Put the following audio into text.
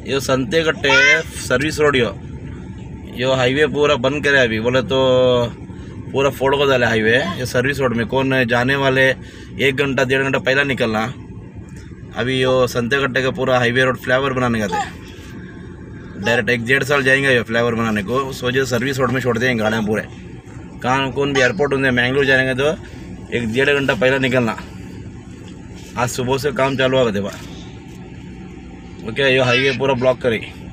यो संते कट्टे service road यो highway पूरा बंद करे अभी, बोले तो पूरा फोड़ को डाले हाईवे। ये सर्विस रोड में कौन जाने वाले 1 घंटा 1.5 घंटा पहला निकलना। अभी यो संते कट्टे का पूरा हाईवे रोड फ्लाईओवर बनाने का थे, डायरेक्ट 1-1.5 साल जाएंगे ये फ्लाईओवर बनाने को। सोचे सर्विस रोड में छोड़ देंगे गाड़ियाँ पूरे। कहाँ कौन भी एयरपोर्ट होंगे मैंगलोर जाएंगे तो 1-1.5 घंटा पहला निकलना। आज सुबह से काम चालू होगा देवा। ओके, ये हाईवे पूरा ब्लॉक करी।